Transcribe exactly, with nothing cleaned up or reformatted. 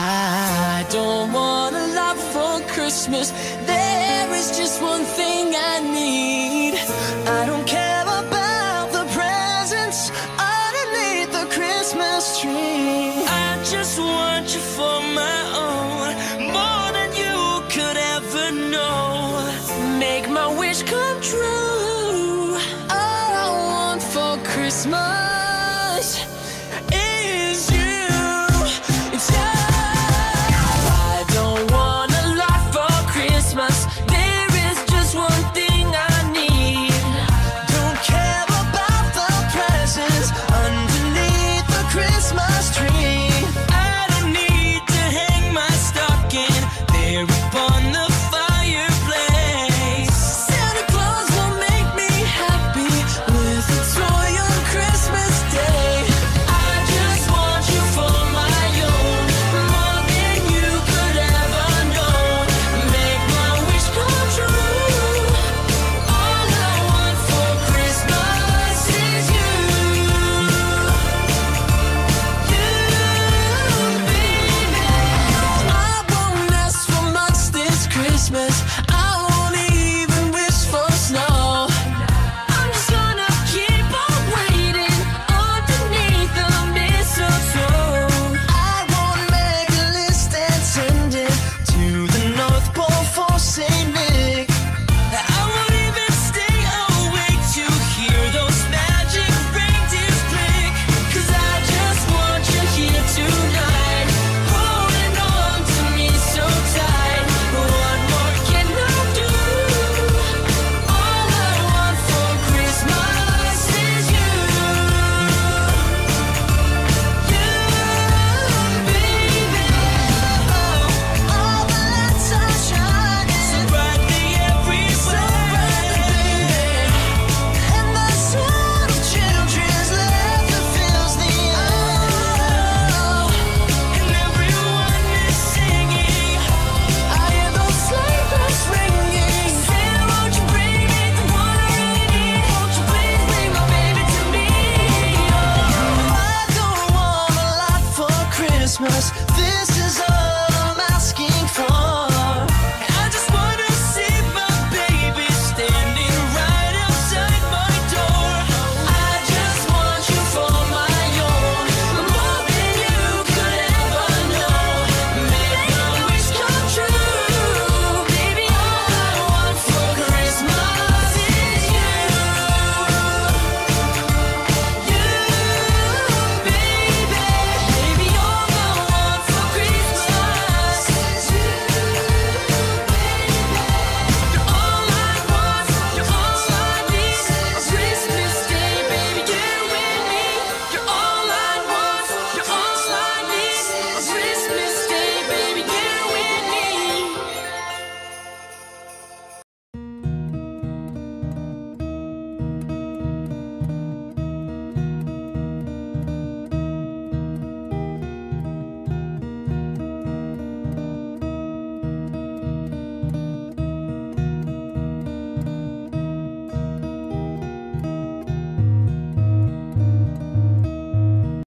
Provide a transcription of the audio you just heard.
I don't want a lot for Christmas. There is just one thing I need. I don't care about the presents underneath the Christmas tree. I just want you for my own, more than you could ever know. Make my wish come true. All I want for Christmas